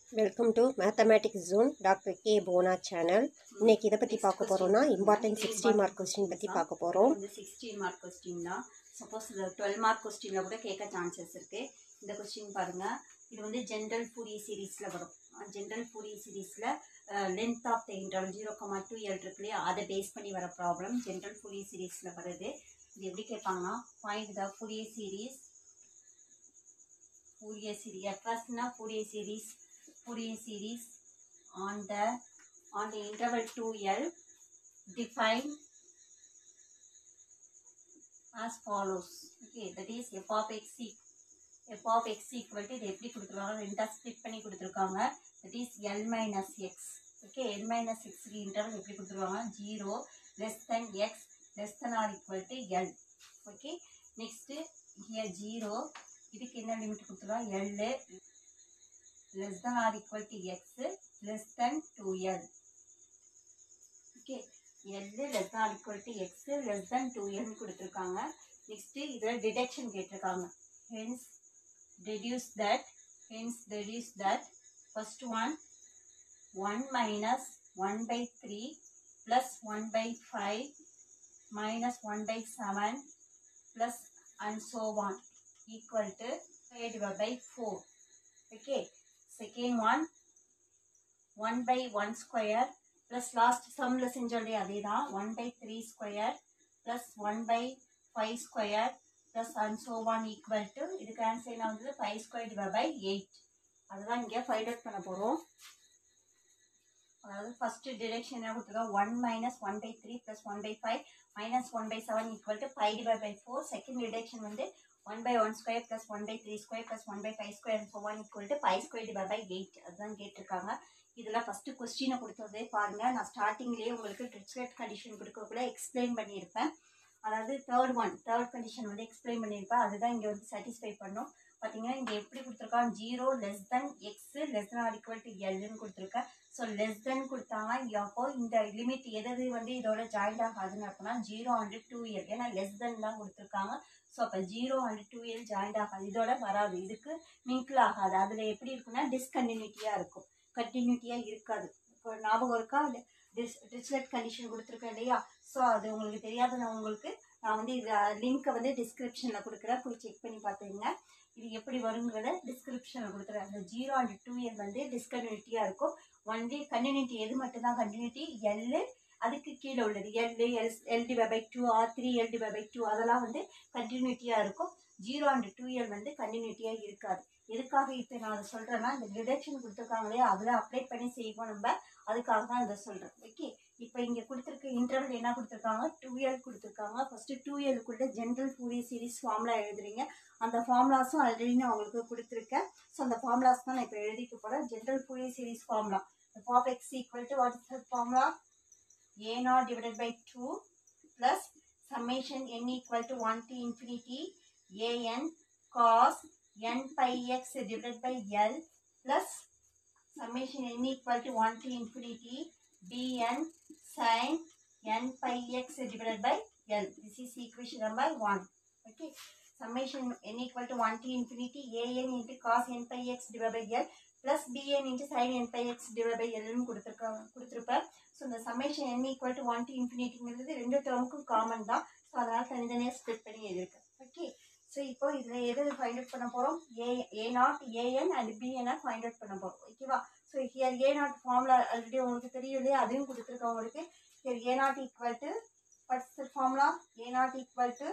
Welcome to mathematics zone doctor K போனா channel. இன்னைக்கு இதை பற்றி பார்க்க போகிறோம்னா இம்பார்ட்டன்ட் 60 மார்க் கொஸ்டின் பற்றி பார்க்க போகிறோம். 60 மார்க் கொஸ்டின் தான். சப்போஸ் 12 மார்க் கொஸ்டினில் கூட கேட்க சான்சஸ் இருக்குது. இந்த கொஸ்டின் பாருங்கள், இது வந்து ஜென்ரல் ஃபூரியர் சீரீஸில் வரும். ஜென்ரல் ஃபூரியர் சீரீஸில் length of the interval 0,2L இருக்கு இல்லையா, அதை பேஸ் பண்ணி வர ப்ராப்ளம் ஜென்ரல் ஃபூரியர் சீரீஸில் வருது. இது எப்படி கேட்பாங்கன்னா, ஃபைண்ட் த ஃபூரியர் சீரீஸ். ஃபர்ஸ்ட்னா Fourier series on the interval 2L defined as follows. Okay, that is f of x equal to, இது எப்படி கொடுத்துருக்காங்க, ரெண்டா ஸ்ப்ளிட் பண்ணி கொடுத்துருக்காங்க. that is L minus x. okay, L minus x interval எப்படி கொடுத்துருக்காங்க, 0 less than x less than or equal to L. okay, next here 0, இதுக்கு என்ன லிமிட் கொடுத்துருக்காங்க, L less than or equal to x less than 2L. okay, L less than or equal to x less than 2L கொடுத்துருக்காங்க. next இதில் deduction கேட்டிருக்காங்க. hence deduce that first one 1 minus 1 by 3 plus 1 by 5 minus 1 by 7 plus and so on equal to 5 divided by 4. okay, second one 1 by 1 square plus last sumல செஞ்சோம் அதே தான், 1 by 3 square plus 1 by 5 square plus and so on equal to, இதுக்கு answer என்ன வந்து 5 square divided by 8. அதுதான் இங்கே find out பண்ண போகிறோம். அதாவது ஃபர்ஸ்ட் டிடக்ஷன் என்ன கொடுத்துருக்கோம், 1 minus 1 by 3 plus 1 by 5 minus 1 by 7 equal to 5 divided by 4. Second deduction வந்து 1 by 1 square plus 1 by 3 square plus 1 by 5 square and so on equal to 5 square divided by 8. அதுதான் கேட்டிருக்காங்க. இதில் first கொஸ்டினை கொடுத்ததே பாருங்கள், நான் ஸ்டார்டிங்லேயே உங்களுக்கு ட்ரிச்லெட் கண்டிஷன் கொடுக்கக்குள்ள எக்ஸ்பிளைன் பண்ணியிருப்பேன். அதாவது தேர்ட் கண்டிஷன் வந்து எக்ஸ்பிளைன் பண்ணியிருப்பேன். அதுதான் இங்கே வந்து சாட்டிஸ்ஃபை பண்ணும். பார்த்தீங்கன்னா இங்கே எப்படி கொடுத்துருக்காங்க, 0 less than x less than or equal to Lன்னு கொடுத்துருக்கேன். ஸோ லெஸ் தென் கொடுத்தாங்கன்னா அப்போ இந்த லிமிட் எது வந்து இதோட ஜாயிண்ட் ஆகாதுன்னு அப்படின்னா 0 and 2L, ஏன்னா லெஸ் தென் தான் கொடுத்துருக்காங்க. ஸோ அப்போ 0 and 2L ஜாயிண்ட் ஆகாது, இதோட வராது, இதுக்கு மிங்கிள் ஆகாது. அதில் எப்படி இருக்குன்னா டிஸ்கண்டினியூட்டியாக இருக்கும், கண்டினியூட்டியாக இருக்காது. இப்போ ஞாபகம் இருக்கா, டிரிச்லெட் கண்டிஷன் கொடுத்துருக்கேன் இல்லையா. ஸோ அது உங்களுக்கு தெரியாத நான் வந்து இது லிங்க்கை வந்து டிஸ்கிரிப்ஷனில் கொடுக்குறேன், போய் செக் பண்ணி பார்த்துங்க. இது எப்படி வருங்கிறத டிஸ்கிரிப்ஷனில் கொடுக்குறேன். அந்த 0 and 2L வந்து டிஸ்கண்டினியூட்டியாக இருக்கும். ஒன்லி கண்டினியூட்டி எது மட்டும்தான் கண்டினியூட்டி, L அதுக்கு கீழே உள்ளது L divided by 2 or 3L divided by 2 அதெல்லாம் வந்து கண்டினியூட்டியாக இருக்கும். 0 and 2L வந்து கண்டினியூட்டியாக இருக்காது. எதுக்காக இப்போ நான் அதை சொல்கிறேன்னா, இந்த டிடக்ஷன் கொடுத்துருக்காங்களே அதில் அப்ளை பண்ணி செய்வோம் நம்ம, அதுக்காக தான் இதை சொல்கிறேன். ஓகே, இப்போ இங்கே கொடுத்துருக்க இன்டர்வல் என்ன கொடுத்துருக்காங்க, 2L கொடுத்துருக்காங்க. ஃபஸ்ட்டு 2Lக்குள்ள ஜென்ரல் ஃபூரியர் சீரீஸ் ஃபார்முலா எழுதுறீங்க. அந்த ஃபார்முலாஸும் ஆல்ரெடி நான் உங்களுக்கு கொடுத்துருக்கேன். ஸோ அந்த ஃபார்முலாஸ் தான் நான் இப்போ எழுதிக்க போகிறேன். General Fourier series formula f of x equal to, what is the formula, a0 divided by 2 plus summation n equal to 1 to infinity an cos n pi x divided by L plus summation n equal to 1 to infinity bn sin n pi x divided by L. This is equation number 1. okay, summation n equal to 1 to infinity an into cos n pi x divided by L plus bn into sin n pi x divided by L கொடுத்துருப்பேன். So இந்த summation n equal to 1 to infinity ரெண்டு டேர்முக்கும் common தான். So அதனால் தனித்தனியாக split பண்ணி எழுதியிருக்கேன். Okay, so இப்போ இதில் எது ஃபைண்ட் அவுட் பண்ண போகிறோம், a0 an and bn find out பண்ண போகிறோம். ஓகேவா. So here a0 formula already உங்களுக்கு தெரியும் இல்லையா, அதையும் கொடுத்துருக்கேன் உங்களுக்கு. Here a0 equal to, what's the formula, a0 equal to,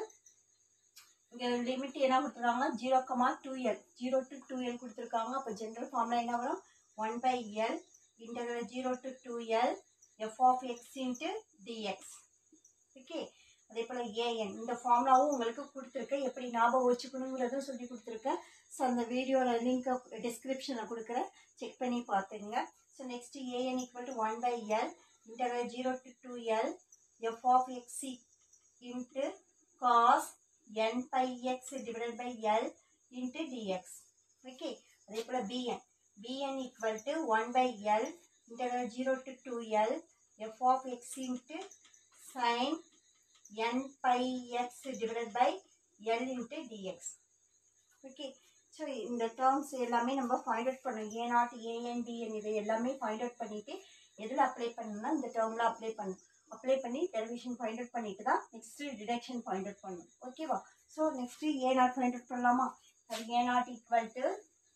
இங்கே லிமிட் என்ன கொடுத்துருக்காங்க, 0,2L 0 to 2L கொடுத்துருக்காங்க. அப்போ ஜென்ரல் ஃபார்முலா என்ன வரும், 1 by L integral 0 to 2L f of x into dx. Okay, அதே போல் an இந்த ஃபார்முலாவும் உங்களுக்கு கொடுத்துருக்கேன், எப்படி ஞாபகம் வச்சுக்கணுங்கிறதும் சொல்லி கொடுத்துருக்கேன். ஸோ அந்த வீடியோவில் லிங்க்கை டிஸ்கிரிப்ஷனில் கொடுக்குறேன், செக் பண்ணி பார்த்துங்க. So next an equal to 1 by L integral 0 to 2L f of x into cos n pi x divided by L into dx. okay, அதே போல் bn equal to 1 by L integral 0 to 2L f of x into sin n pi x divided by L into dx. okay, so இந்த terms எல்லாமே நம்ம find out பண்ணணும். A0 AN BN இது எல்லாமே find out பண்ணிட்டு எதில் apply பண்ணணும்னா இந்த டேர்மில் அப்ளை பண்ணணும். அப்ளை பண்ணி டெரிவேஷன் ஃபைண்ட் அவுட் பண்ணிட்டு தான் நெக்ஸ்ட்டு டிடக்ஷன் ஃபைண்ட் அவுட் பண்ணணும். ஓகேவா? So next A0 find out பண்ணலாமா? அது A0 equal to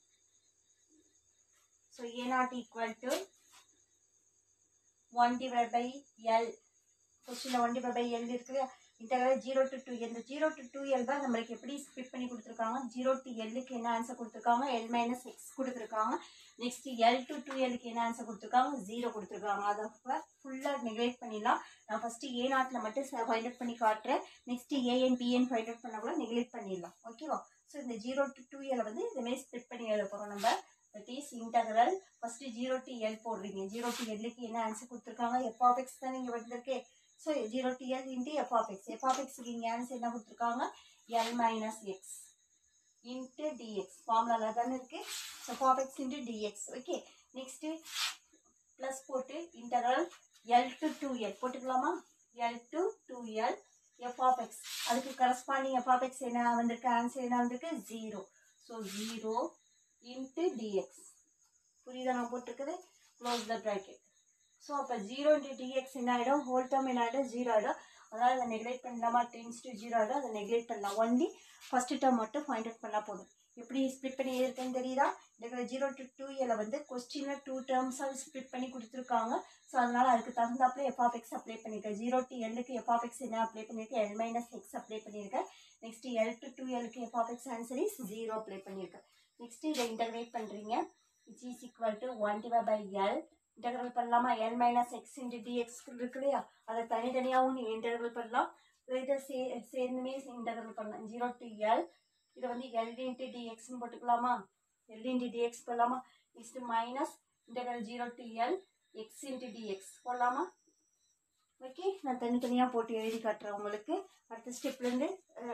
so A0 equal to 1/L. கொஸ்டினில் 1/L இருக்குது. Integral 0 to 2L. இந்த 0 to 2L தான் நம்மளுக்கு எப்படி ஸ்ப்ளிட் பண்ணி கொடுத்துருக்காங்க. 0 to Lக்கு என்ன ஆன்சர் கொடுத்துருக்காங்க? L minus x கொடுத்துருக்காங்க. நெக்ஸ்ட் L to 2Lக்கு என்ன ஆன்சர் கொடுத்துருக்காங்க? 0 கொடுத்துருக்காங்க. அதை ஃபுல்லாக நெக்லெக்ட் பண்ணிடலாம். நான் ஃபஸ்ட்டு A0ல மட்டும் ஃபைண்ட் அவுட் பண்ணி காட்டுறேன். Next AN BN find out பண்ணால் கூட நெக்லெக்ட் பண்ணிடலாம். ஓகேவா? ஸோ இந்த 0 to 2L வந்து இதுமாரி ஸ்ப்ளிட் பண்ணி எழுத போகிறோம் நம்ம. That is integral first 0 to L போடுறீங்க. 0 to Lக்கு என்ன ஆன்சர் கொடுத்துருக்காங்க? f of x தான் இங்கே வந்திருக்கு. So 0 to L into f of x. f of xக்கு இங்கே ஆன்சர் என்ன கொடுத்துருக்காங்க? L minus x into dx. ஃபார்முலாவில் தானே இருக்குது. So f of x into dx. Okay, next plus போட்டு இன்டெக்ரல் L to 2L போட்டுக்கலாமா? L to 2L f of x. அதுக்கு கரஸ்பாண்டிங் f of x என்ன வந்திருக்கு? ஆன்சர் என்ன வந்திருக்கு? 0. So 0 into dx. புரியுதா நான் போட்டிருக்குது? Close the bracket. ஸோ அப்போ 0 into dx என்ன ஆகிடும்? ஹோல் டேர்ம் என்ன ஆகிடும்? 0 ஆகிடும். அதனால் அதை நெக்லெக்ட் பண்ணலாமா? டென்ஸ் டு 0 ஆகிடும். அதை நெக்லெக்ட் பண்ணலாம். ஒன்லி ஃபஸ்ட்டு டேர்ம் மட்டும் ஃபைண்ட் அவுட் பண்ணால் போதும். எப்படி ஸ்ப்ளிட் பண்ணி இருக்குன்னு தெரியுதா? இந்த 0 to 2L வந்து கொஸ்டினில் 2 டேர்ம்ஸாக ஸ்ப்ளிட் பண்ணி கொடுத்துருக்காங்க. ஸோ அதனால் அதுக்கு தகுந்தாப்பில் f of x அப்ளை பண்ணியிருக்கேன். 0 to Lக்கு f of x என்ன அப்ளை பண்ணியிருக்கேன்? L minus x அப்ளை பண்ணியிருக்கேன். நெக்ஸ்ட் L to 2Lக்கு f of x answer is 0 apply பண்ணியிருக்கேன். நெக்ஸ்ட் இதை இன்டகிரேட் பண்ணுறீங்க. which is equal to 1/L. Integral பண்ணலாமா? L minus x into dx இருக்கு இல்லையா? அதை தனித்தனியாகவும் நீங்கள் இன்டகிரல் பண்ணலாம். இதை சேர்ந்துமே இன்டகிரல் பண்ணலாம். 0 to L இதை வந்து L into dxன்னு போட்டுக்கலாமா? L into dx போடலாமா? Next minus integral 0 to L x into dx போடலாமா? ஓகே, நான் தனித்தனியாக போட்டு எழுதி காட்டுறேன் உங்களுக்கு. அடுத்த ஸ்டெப்லேருந்து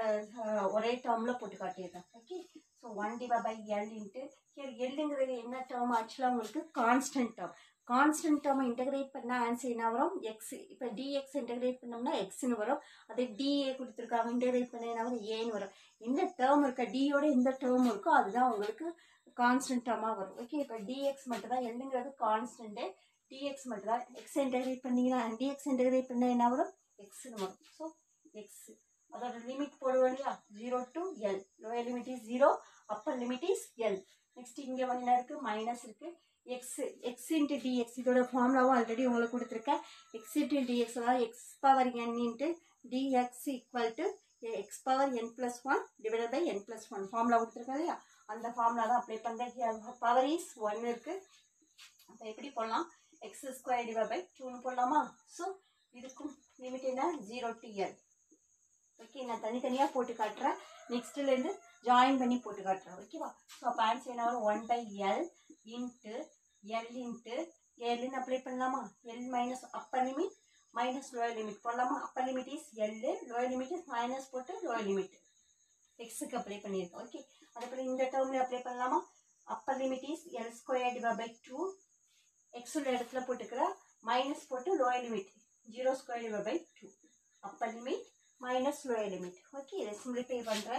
ஒரே டேர்மில் போட்டு காட்டிடுறேன். ஓகே, ஸோ 1/L இன்ட்டு எல்லுங்கிறது என்ன டேர்ம்? ஆக்சுவலாக உங்களுக்கு கான்ஸ்டன்ட் டேர்ம். கான்ஸ்டன்ட் டேர்மை இன்டகிரேட் பண்ணால் ஆன்சர் என்ன வரும்? எக்ஸ். இப்போ டிஎக்ஸ் இன்டகிரேட் பண்ணோம்னா எக்ஸ்ன்னு வரும். அதே டிஏ கொடுத்துருக்காங்க, இன்டகிரேட் பண்ண என்ன வரும்? ஏன்னு வரும். எந்த டேர்ம் இருக்கா டியோட எந்த டேர்ம் இருக்கோ அதுதான் உங்களுக்கு கான்ஸ்டன்ட் டேர்மாக வரும். ஓகே, இப்போ டிஎக்ஸ் மட்டும் தான். எல்லுங்கிறது கான்ஸ்டன்ட்டு, டிஎக்ஸ் மட்டும் தான். எக்ஸ் இன்டகிரேட் பண்ணிங்கன்னா டிஎக்ஸ் இன்டகிரேட் பண்ணால் என்ன வரும்? எக்ஸ்ன்னு வரும். ஸோ எக்ஸ் அதோட லிமிட் போடுவோம் இல்லையா? 0 to L. Lower limit is 0, upper limit is L. Next இங்கே என்ன இருக்குது? மைனஸ் இருக்குது. எக்ஸ் இன்ட்டு டிஎக்ஸ் இதோட ஃபார்முலாவும் ஆல்ரெடி உங்களுக்கு கொடுத்துருக்கேன். எக்ஸ் இன்ட்டு டிஎக்ஸ் அதாவது x power n into dx equal to x power n+1 divided by n+1 formula கொடுத்துருக்கேன் இல்லையா? அந்த ஃபார்முலா தான் அப்ளை பண்ணுறேன். பவர் இஸ் 1 இருக்குது. அப்போ எப்படி போடலாம்? x² டிவைட் பை 2ன்னு போடலாமா? ஸோ இதுக்கும் லிமிட் என்ன? 0 to L. ஓகே, நான் தனித்தனியாக போட்டு காட்டுறேன். நெக்ஸ்ட்லேருந்து ஜாயின் பண்ணி போட்டு காட்டுறேன். ஓகேவா? ஸோ அப்போ ஆன்சர் என்ன வரும்? 1/L இன்ட்டு L இன்ட்டு Lன்னு அப்ளை பண்ணலாமா? L minus upper limit minus lower limit போடலாமா? Upper limit is L, lower limit is minus போட்டு லோயர் லிமிட் எக்ஸுக்கு அப்ளை பண்ணியிருக்கோம். ஓகே, அதுக்கப்புறம் இந்த டேர்மில் அப்ளை பண்ணலாமா? Upper limit is L² divide by 2. எக்ஸோட இடத்துல போட்டுக்கிற மைனஸ் போட்டு lower limit 0² divide by 2. Upper limit minus lower limit. Okay, இதை simplify பண்ணுறேன்.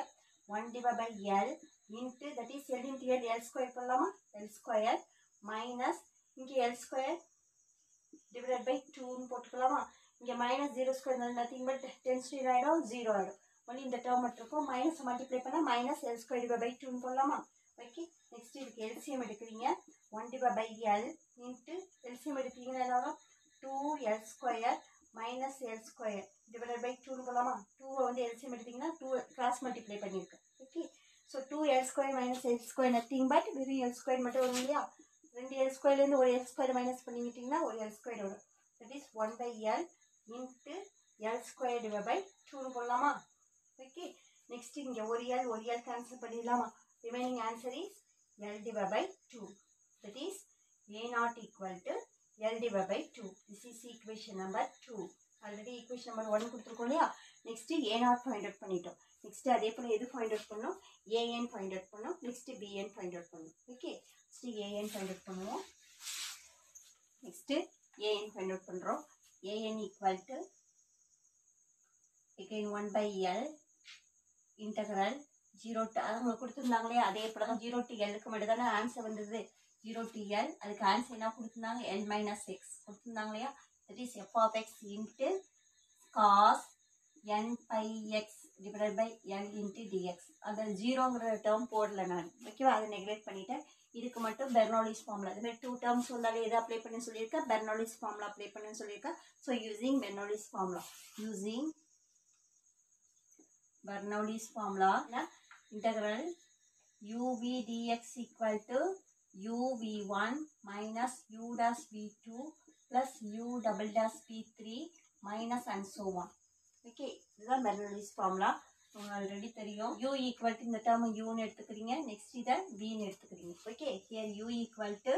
1/L into that is L into L, L² போடலாமா? L² minus இங்கே L² divided by 2ன்னு போட்டுக்கலாமா? இங்கே minus 0² nothing but tends to ஆகிடும் 0 ஆகிடும். ஒன்லி இந்த டேர்ம் மட்டும் இருக்கும். மைனஸ் மல்டிப்ளை பண்ணால் மைனஸ் L² divided by 2ன்னு போடலாமா? ஓகே, நெக்ஸ்ட் இதுக்கு எல்சிஎம் எடுக்கிறீங்க. 1/L into எல்சிஎம் எடுக்கிறீங்கன்னா என்ன வரும்? 2L² minus L² divided by 2ன்னு போடலாமா? 2 வந்து எல்சிஎம் எடுத்தீங்கன்னா 2 கிராஸ் மல்டிப்ளை பண்ணியிருக்கேன். Okay, so 2L² minus L² nothing but வெறும் L² மட்டும் வரும் இல்லையா? 2 L²லேருந்து ஒரு L² மைனஸ் பண்ணிக்கிட்டிங்கன்னா ஒரு L² வரும். That is 1/L into L² divide by 2ன்னு போடலாமா? ஓகே, நெக்ஸ்ட் இங்கே ஒரு L கேன்சல் பண்ணிடலாமா? Remaining answer is L divided by 2. That is A0 equal to L divided by 2. This is equation number 2. Already equation number 1 கொடுத்துருக்கோம் இல்லையா? Next A0 find out பண்ணிட்டோம். Next அதே போல் எது ஃபைண்ட் அவுட் பண்ணோம்? AN ஃபைண்ட் அவுட் பண்ணோம். Next BN find out பண்ணோம். Okay, next AN find out பண்ணுவோம். நெக்ஸ்ட்டு AN ஃபைண்ட் அவுட் பண்ணுறோம். AN equal to again 1/L integral 0 to அவங்க கொடுத்துருந்தாங்களே அதே போல தான் 0 to Lக்கு மட்டும் தானே ஆன்சர் வந்தது. 0 to L அதுக்கு ஆன்சர் என்ன கொடுத்துருந்தாங்க, L minus x கொடுத்துருந்தாங்க இல்லையா. That is f of x into cos n pi x divided by L into dx. அந்த 0ங்கிற டேர்ம் போடல நான், ஓகேவா, அதை நெக்லெக்ட் பண்ணிட்டேன். இதுக்கு மட்டும் பெர்னோலிஸ் ஃபார்முலா, இது மாதிரி 2 டேர்ம்ஸ் வந்தாலே எதை அப்ளை பண்ணி சொல்லியிருக்கேன், பெர்னோலிஸ் ஃபார்முலா அப்ளை பண்ணி சொல்லியிருக்கேன். So using Bernoulli's formula, using Bernoulli's formula, integral uv dx equal to uv1 minus u dash v2 plus u double dash v3 minus and so on. Okay, this is Bernoulli's formula. Already தெரியும். u equal to இந்த term u ன்னு எடுத்துக்கிறீங்க, next இத v ன்னு எடுத்துக்கிறீங்க. Okay, here u equal to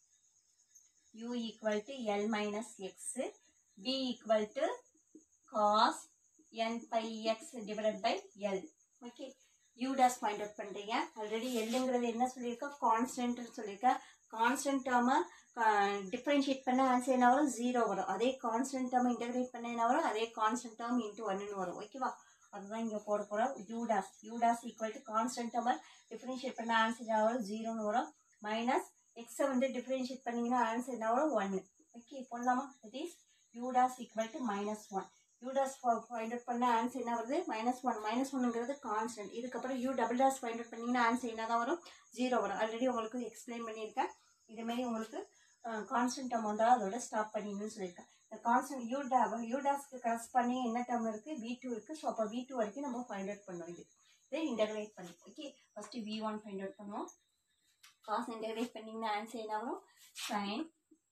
L minus x, v equal to cos n pi x divided by L. Okay, u dash find out பண்றீங்க. Already Lங்கிறது என்ன சொல்லியிருக்கோம், கான்ஸ்டன்ட் சொல்லியிருக்கேன். கான்ஸ்டன்ட் டேர்மை டிஃபரன்ஷியேட் பண்ண ஆன்சர் என்ன வரும், 0 வரும். அதே கான்ஸ்டன்ட் டேர்மை இன்டகிரேட் பண்ண என்ன வரும், அதே கான்ஸ்டன்ட் டேர்ம் இன்ட்டு 1ன்னு வரும். ஓகேவா, அதுதான் இங்கே போட போகிறோம். u dash equal to constant டேர்மை டிஃபரன்ஷியேட் பண்ண ஆன்சர் என்ன வரும், 0ன்னு வரும். மைனஸ் எக்ஸை வந்து டிஃபரன்ஷியேட் பண்ணிங்கன்னா ஆன்சர் என்ன வரும், 1. ஓகே, போடலாமா. That is u dash equal to -1. u dash find out பண்ண ஆன்சர் என்ன வருது, -1. -1ங்கிறது கான்ஸ்டன்ட். இதுக்கப்புறம் u double dash find out பண்ணிங்கன்னா ஆன்சர் என்ன தான் வரும், 0 வரும். ஆல்ரெடி உங்களுக்கு எக்ஸ்பிளைன் பண்ணியிருக்கேன். இதுமாரி உங்களுக்கு கான்ஸ்டன்ட் டேர்ம் வந்தால் அதோட ஸ்டாப் பண்ணிங்கன்னு சொல்லியிருக்கேன். இந்த கான்ஸ்டன்ட் u daஷ்க்கு கரெஸ்ட் பண்ணி என்ன டேர்ம் இருக்குது, v2 இருக்குது. ஸோ அப்போ v2 வரைக்கும் நம்ம ஃபைண்ட் அவுட் பண்ணுவோம். இதை இன்டகிரேட் பண்ணி, okay, first v1 find out பண்ணுவோம். காஸ் இன்டகிரேட் பண்ணிங்கன்னா ஆன்சர் என்ன வரும், sin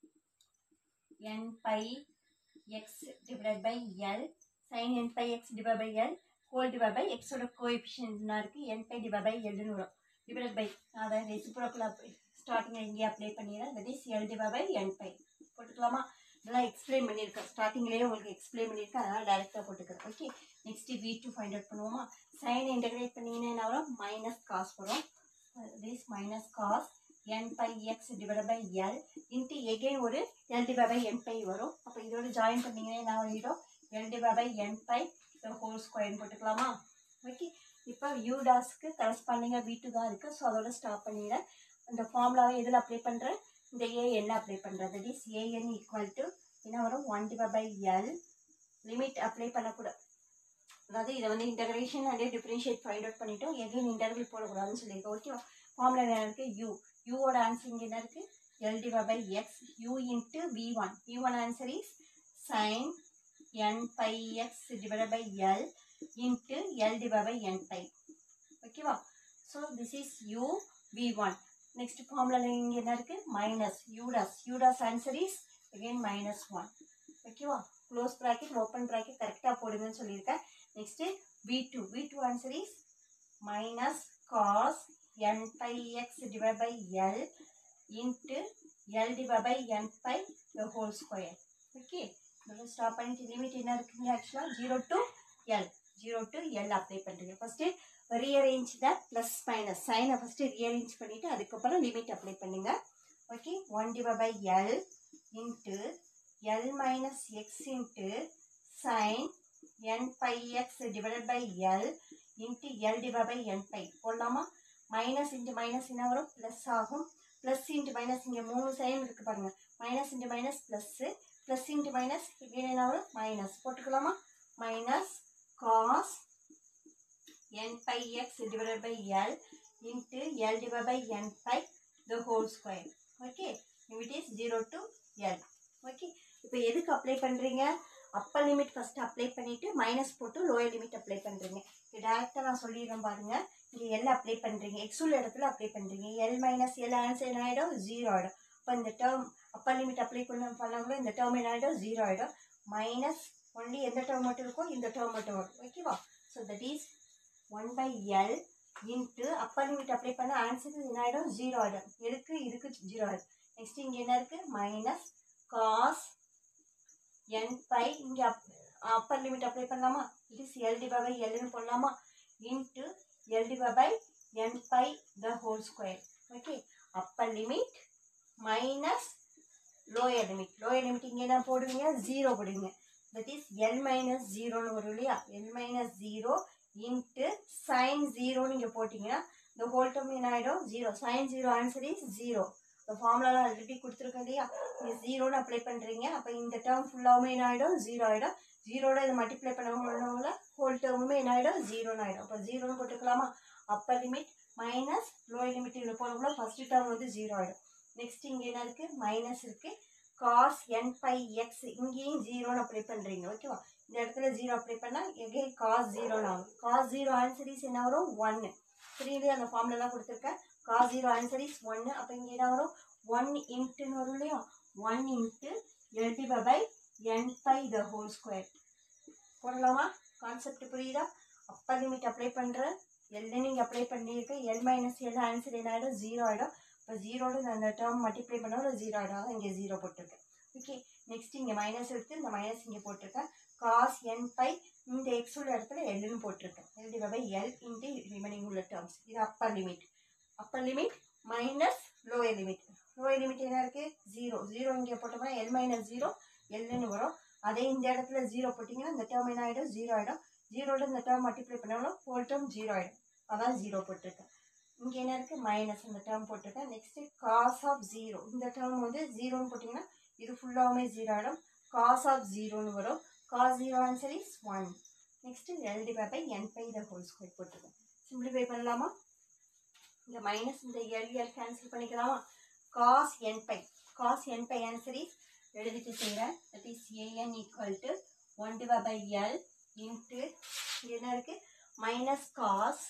n pi x divided by L, sin n pi x divided by L whole divided by x ஓட கோஎஃபிஷியன்ட் இருக்கு, n pi divided by L ன்னு வரும். divided by அதை reciprocal ஸ்டார்டிங்கில் இங்கே அப்ளை பண்ணிடுறேன். That is L divided by n pi போட்டுக்கலாமா. இதெல்லாம் எக்ஸ்பிளைன் பண்ணியிருக்கேன், ஸ்டார்டிங்லேயே உங்களுக்கு எக்ஸ்பிளைன் பண்ணியிருக்கேன், அதனால் டேரெக்டாக போட்டுக்கிறேன். Okay, next v2 find out பண்ணுவோமா. சைன் இன்டகிரேட் பண்ணிங்கன்னா என்ன வரும், மைனஸ் காஸ் வரும். this minus cos n pi x divided by L into again ஒரு L divided by n pi வரும். அப்போ இதோட ஜாயின் பண்ணிங்கன்னா என்ன வரும், L divided by n pi the whole square போட்டுக்கலாமா. ஓகே, இப்போ u daஷ்க்கு கரஸ்பாண்டிங்காக v2 தான் இருக்குது. ஸோ அதோட ஸ்டாப் பண்ணிடுறேன். இந்த ஃபார்முலாவை எதில் அப்ளை பண்ணுறேன், இந்த an அப்ளை பண்ணுறேன். That is an equal to என்ன வரும், 1 divided by L. Limit apply பண்ணக்கூடாது, அதாவது இதை வந்து integration and differentiate find out பண்ணிட்டோம். எகைன் இன்டகிரேட் போடக்கூடாதுன்னு சொல்லியிருக்கோம். ஓகேவா, ஃபார்முலா என்ன இருக்குது, யூவோட ஆன்சர் இங்கே என்ன இருக்குது, L divided by x, u into v1. v1 answer is sin n pi x divided by L into L divided by n pi. ஓகேவா, so this is u v1. Next formula இங்கே என்ன இருக்குது, minus u dash answer is again -1. ஓகேவா, close bracket open bracket கரெக்டாக போடுங்கன்னு சொல்லியிருக்கேன். Next v2 answer is minus cos n pi x divided by L into L divided by n pi the whole square. Okay, இதெல்லாம் stop பண்ணிட்டு லிமிட் என்ன இருக்குங்க, ஆக்சுவலாக 0 to L அப்ளை பண்ணுறீங்க. First rearrange the plus minus சைனை first rearrange பண்ணிவிட்டு அதுக்கப்புறம் லிமிட் அப்ளை பண்ணுங்க. Okay, 1 divided by L into L minus x into sin n pi x divided by L into L divided by n pi போடலாமா. Minus into minus என்ன வரும், plus ஆகும். Plus into minus இங்கே 3 sine இருக்குது பாருங்கள். Minus into minus plus, plus into minus இங்கே என்ன வரும், மைனஸ் போட்டுக்கலாமா. Minus cos n pi x divided by L into L divided by n pi the whole square. Okay, limit is 0 to L. Okay, இப்போ எதுக்கு apply பண்ணுறீங்க, upper limit first apply பண்ணிவிட்டு minus போட்டு lower limit apply பண்ணுறீங்க. இது டேரெக்டாக நான் சொல்லிடுறேன் பாருங்கள். இங்கே எல் அப்ளை பண்ணுறீங்க, எக்ஸுள்ள இடத்துல அப்ளை பண்ணுறீங்க. எல் மைனஸ் எல் ஆன்சர் என்ன ஆகிடும், 0 ஆகிடும். அப்போ இந்த டேர்ம் அப்பர் லிமிட் அப்ளை பண்ணாங்களோ இந்த டேர்ம் என்ன ஆகிடும், 0 ஆகிடும். மைனஸ் ஒன்லி எந்த டேர்ம் மட்டும் இருக்கும், இந்த டேர்ம் மட்டும் வரும். ஓகேவா, so that is 1 by L into upper limit apply பண்ண ஆன்சருக்கு என்ன ஆகிடும், 0 ஆகிடும். இதுக்கு 0 ஆகிடும். நெக்ஸ்ட் இங்கே என்ன இருக்குது, மைனஸ் காஸ் n pi இங்கே அப்பர் லிமிட் அப்ளை பண்ணலாமா. It is L divided by Lன்னு போடலாமா. Into L divided by n pi the whole square. Okay, upper limit minus lower limit. Lower limit இங்கே என்ன போடுவீங்க, 0 போடுவீங்க. தட் இஸ் L minus 0ன்னு வரும் இல்லையா. L minus 0 into sine zero நீங்கள் போட்டிங்கன்னா இந்த ஹோல் டேர்ம் என்ன ஆகிடும் zero. Sine zero answer is zero. இந்த ஃபார்முலாலாம் ஆல்ரெடி கொடுத்துருக்கோம் இல்லையா, நீங்கள் ஜீரோன்னு அப்ளை பண்ணுறீங்க. அப்போ இந்த டேர்ம் ஃபுல்லாகவுமே என்ன ஆகிடும் ஜீரோ ஆகிடும். ஜீரோட இதை மல்டிப்ளை பண்ணவங்கள ஹோல் டேர்முமே என்ன ஆகிடும் ஜீரோன்னு ஆகிடும். அப்போ ஜீரோன்னு போட்டுக்கலாமா. Upper limit minus lower limit இதில் போடக்குள்ள ஃபஸ்ட்டு டேர்ம் வந்து ஜீரோ ஆகிடும். நெக்ஸ்ட் இங்கே என்ன இருக்குது மைனஸ் இருக்குது. காஸ் என் பை எக்ஸ் இங்கேயும் ஜீரோன்னு அப்ளை பண்ணுறீங்க. ஓகேவா, இந்த இடத்துல ஜீரோ அப்ளை பண்ணால் எகைன் காஸ் ஜீரோன்னு ஆகும். காஸ் ஜீரோ ஆன்சர் இஸ் என்ன வரும் 1. புரியுது, அந்த ஃபார்ம்லாம் கொடுத்துருக்கேன். Cos zero answer is 1. அப்போ இங்கே என்ன வரும் 1 இன்ட்டுன்னு வரும் இல்லையா, 1 into L divide by n pi the whole square போடலாமா. கான்செப்ட் புரியுதா. அப்பர் லிமிட் அப்ளை பண்ணுறேன், எல் நீங்கள் அப்ளை பண்ணியிருக்கேன். எல் மைனஸ் எல் ஆன்சர் என்ன ஆகிடும் ஜீரோ ஆகிடும். இப்போ ஜீரோட அந்த டேர்ம் மல்டிப்ளை பண்ணாலும் ஜீரோ ஆகிடும். இங்கே ஜீரோ போட்டிருக்கேன். ஓகே, நெக்ஸ்ட் இங்கே மைனஸ் இருக்குது, இந்த மைனஸ் இங்கே போட்டிருக்கேன். காஸ் என் பை இந்த எக்ஸ் உள்ள இடத்துல எல்லுன்னு போட்டிருக்கேன். L divide by L into remaining உள்ள டேர்ம்ஸ். இது upper limit. Upper limit minus lower limit. Lower limit என்ன இருக்குது ஜீரோ. ஜீரோ இங்கே போட்டோம்னா எல் மைனஸ் ஜீரோ எல்லுன்னு வரும். அதே இந்த இடத்துல ஜீரோ போட்டிங்கன்னா இந்த டேர்ம் என்ன ஆகிடும் ஜீரோ ஆகிடும். ஜீரோட இந்த டேர்ம் மல்டிப்ளை பண்ணாலும் ஹோல் டேர்ம் ஜீரோ ஆகிடும். அதான் ஜீரோ போட்டிருக்கேன். இங்கே என்ன இருக்குது மைனஸ் அந்த டேர்ம் போட்டிருக்கேன். Next cos of zero. இந்த டேர்ம் வந்து ஜீரோன்னு போட்டிங்கன்னா இது ஃபுல்லாகவுமே ஜீரோ ஆகிடும். காஸ் ஆஃப் ஜீரோன்னு வரும். Cos zero answer is 1. Next L divide by n pi the whole square போட்டிருக்கேன். சிம்பிளிஃபை பண்ணலாமா. இந்த மைனஸ் இந்த எல் கேன்சல் பண்ணிக்கலாமா. Cos n pi. Cos n pi answer is எழுதிட்டு செய்கிறேன். That is AN equal to 1 divide by L into என்ன இருக்குது minus cos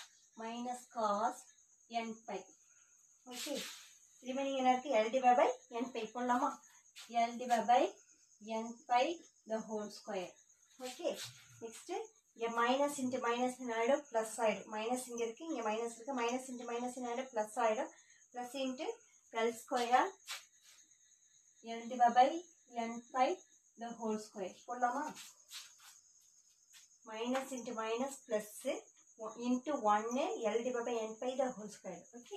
n by. Okay, remaining என்ன இருக்குது L divide by n pi போடலாமா. L divide by n pi the whole square. Okay, next இங்கே minus into minus என்ன ஆகிடும் plus ஆகிடும். Minus இங்கே இருக்குது, இங்கே மைனஸ் இருக்குது. மைனஸ் இன்ட்டு மைனஸ் என்ன ஆகிடும் ப்ளஸ் ஆகிடும். Plus into L square L divide by n pi the whole square போடலாமா. Minus into minus plus into 1 L divide by n pi the whole square. Okay,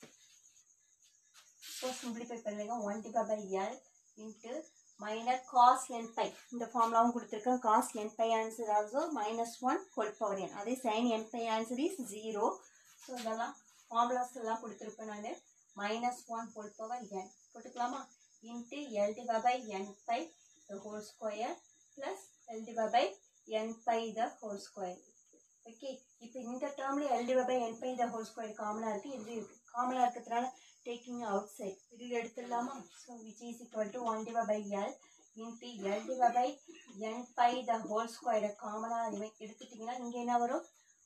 so simplify பண்ணுங்க. 1 divide by L into minus cos n pi. இந்த ஃபார்முலாவும் கொடுத்துருக்கேன். Cos n pi answer also -1 whole power n. அதே sine n pi answer is 0. So இதெல்லாம் formulas எல்லாம் கொடுத்துருப்பேன் நான். -1 whole power n போட்டுக்கலாமா. Into L divide by n pi the whole square plus L divide by n pi the whole square. Okay, இப்போ இந்த டேர்மில் L divide by n pi the whole square காமனாக இருக்குது. இது இருக்குது காமனாக இருக்கிறதுனால taking outside இது எடுத்துடலாமா. So which is equal to 1 divide by L into L divide by n pi the whole ஸ்கொயரை காமனாக எடுத்துட்டிங்கன்னா இங்கே என்ன வரும்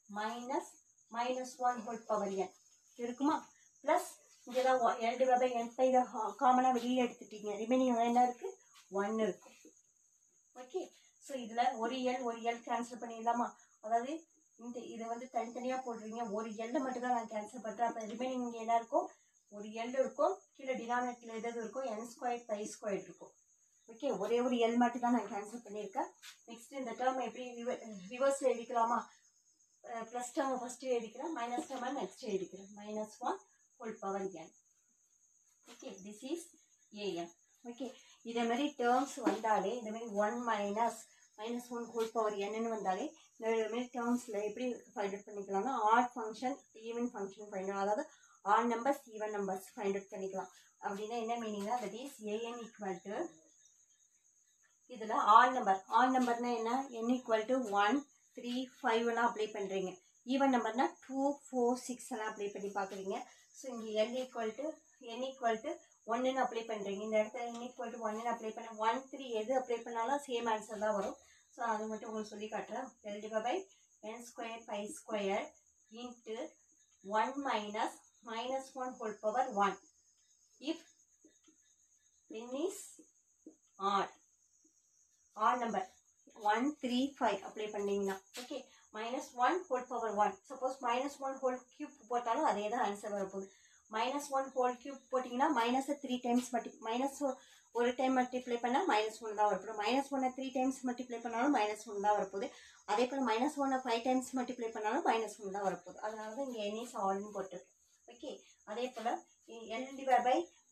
-1 ஹோல் பவர் என் இருக்குமா. ப்ளஸ் இங்கே தான் L divide by n pi the காமனாக வெளியில் எடுத்துட்டீங்க. ரிமைனிங் என்ன இருக்குது 1 இருக்கும். ஓகே, ஸோ இதில் ஒரு எல் கேன்சல் பண்ணிடலாமா. அதாவது இந்த இதை வந்து தனித்தனியாக போடுறீங்க. ஒரு எல்லை மட்டும் தான் நான் கேன்சல் பண்ணுறேன். அப்போ ரிமைனிங் இங்கே என்ன இருக்கும் ஒரு எல் இருக்கும். கீழே டினாமினேட்டரில் எதாவது இருக்கும் n ஸ்கொயர் பை ஸ்கொயர் இருக்கும். ஓகே, ஒரே ஒரு எல் மட்டும் தான் நான் கேன்சல் பண்ணியிருக்கேன். நெக்ஸ்ட் இந்த டேர்ம் எப்படி ரிவர்ஸில் எழுதிக்கலாமா. ப்ளஸ் டேர்மை ஃபஸ்ட்டு எழுதிக்கிறேன், மைனஸ் டேர்மை நெக்ஸ்ட் எழுதிக்கிறேன். -1 whole power n. Okay, this is AN. Okay, இதே மாதிரி டேர்ம்ஸ் வந்தாலே இந்த மாதிரி 1 - -1 ஹோல் பவர் என்னன்னு வந்தாலே இந்த மாதிரி டேர்ம்ஸில் எப்படி ஃபைண்ட் அவுட் பண்ணிக்கலாம்னா odd function even function find out, அதாவது odd numbers even numbers find out பண்ணிக்கலாம். அப்படின்னா என்ன மீனிங்னா that is AN equal to இதில் ஆட் நம்பர்னா என்ன n ஈக்குவல் டு 1 3 5 எல்லாம் அப்ளை பண்ணுறீங்க. ஈவன் நம்பர்னா 2 4 6 எல்லாம் அப்ளை பண்ணி பார்க்குறீங்க. ஸோ இங்கே n ஈக்குவல் டு 1ன்னு அப்ளை பண்ணுறீங்க. இந்த இடத்துல n ஈக்குவல் டு 1ன்னு அப்ளை பண்ண 1 3 எது அப்ளை பண்ணாலும் சேம் ஆன்சர் தான் வரும். ஸோ அது மட்டும் உங்களுக்கு சொல்லி காட்டுறேன். L divide by n square pi square into 1 -1 whole power 1 if n is odd number 1 3 5 apply பண்ணீங்கன்னா okay -1 whole power 1 suppose -1 whole cube போட்டாலும் அதே தான் ஆன்சர் வரப்போகுது. -1 whole cube போட்டிங்கன்னா மைனஸை 3 டைம்ஸ் மைனஸ் ஒரு டைம் மல்டிப்ளை பண்ணால் -1 தான் வரப்போகுது. -1 3 டைம்ஸ் மல்டிப்ளை பண்ணாலும் -1 தான் வரப்போகுது. அதே போல் -1 5 டைம்ஸ் மல்டிப்ளை பண்ணாலும் -1 தான் வரப்போகுது. அதனால தான் இங்கே n is odd போட்டிருக்கு. ஓகே, அதே போல் L divided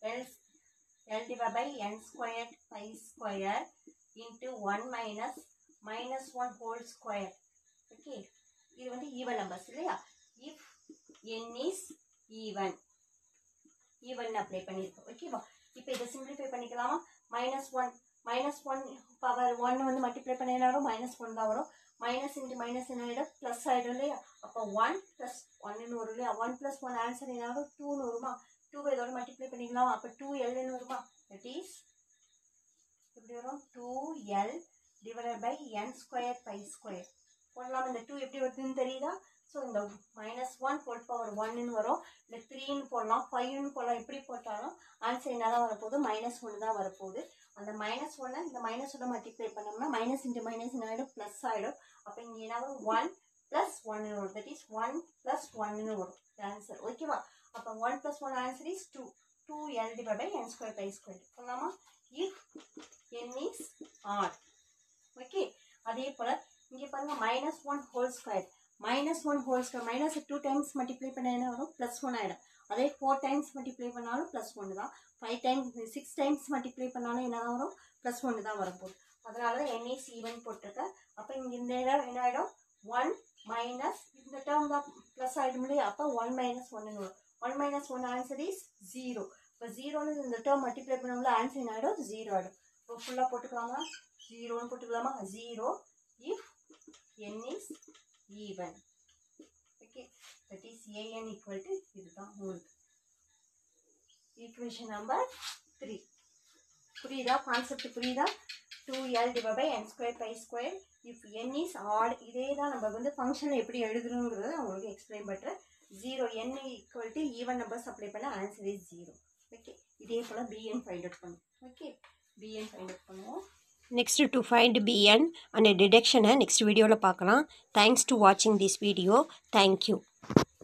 by n squared pi square into 1 - -1 whole square. Okay, இது வந்து ஈவன் நம்பர்ஸ் இல்லையா. If n is even apply பண்ணியிருக்கோம். ஓகேவா. இப்போ இதை சிம்பிளிஃபை பண்ணிக்கலாமா. -1 பவர் 1 வந்து மல்டிப்ளை பண்ண என்ன வரும், -1 தான் வரும். மைனஸ் இன்ட்டு மைனஸ் என்ன ஆகிடும், ப்ளஸ் ஆகிடும் இல்லையா. அப்போ 1 + 1 வரும் இல்லையா. 1 + 1 ஆன்சர் என்ன ஆகும், 2 வருமா. 2 இதோட மல்டிப்ளை பண்ணிக்கலாம். அப்போ 2l வருமா. தட் இஸ் எப்படி வரும், 2l / n²π² போடலாம். இந்த 2 எப்படி வருதுன்னு தெரியுதா. ஸோ இந்த -1 ஹோல் பவர் 1 வரும். இல்லை 3 போடலாம், 5 போடலாம். எப்படி போட்டாலும் ஆன்சர் என்ன தான் வரப்போகுது, -1 தான் வரப்போகுது. அந்த -1 இந்த -1 மல்டிப்ளை பண்ணோம்னா மைனஸ் இன்ட்டு மைனஸ் என்ன ஆகிடும், ப்ளஸ் ஆகிடும். அப்போ இங்கே என்ன வரும், 1 + 1 வரும். தட் இஸ் 1 + 1 வரும் ஆன்சர். ஓகேவா. அப்போ 1 + 1 ஆன்சர் இஸ் 2. 2l / n²π² சொல்லலாமா. If n is odd. Okay. அதே போல் இங்கே பாருங்க -1 whole square. -1 whole square minus 2 times multiply பண்ண என்ன வரும், +1 ஆகிடும். அதே 4 டைம்ஸ் மல்டிப்ளை பண்ணாலும் +1 தான். 6 டைம்ஸ் மல்டிப்ளை பண்ணாலும் என்ன தான் வரும், +1 தான் வரப்போகுது. அதனால தான் n is even போட்டிருக்கேன். அப்போ இங்கே இந்த இடம் என்ன ஆகிடும், 1 மைனஸ் இந்த டேர்ம் தான் ப்ளஸ் ஆகிடும் இல்லையா. அப்போ 1 - 1 வரும். 1 - 1 ஆன்சர் இஸ் 0. இப்போ 0ன்னு இந்த டேர்ம் மல்டிப்ளை பண்ணோம்ல ஆன்சர் என்ன ஆகிடும், 0 ஆகிடும். இப்போ ஃபுல்லாக போட்டுக்கலாமா, 0ன்னு போட்டுக்கலாமா. 0 if n is even. Okay, that is an equal to இதுதான் உங்களுக்கு ஈக்குவேஷன் நம்பர் 3. புரியுதா, கான்செப்ட் புரியுதா. 2l / n²π² if n is odd. இதே தான் நம்ம வந்து ஃபங்க்ஷனில் எப்படி எழுதணுங்கிறத உங்களுக்கு எக்ஸ்பிளைன் பண்ணுறேன். 0 n equal to even numbers apply பண்ண ஆன்சர் இஸ் 0. ஓகே. இதே போல் bn ஃபைண்ட் அவுட் பண்ணுவோம். ஓகே, bn ஃபைண்ட் அவுட் பண்ணுவோம். Next to find bn and deduction next video la paakalam. Thanks to watching this video. Thank you.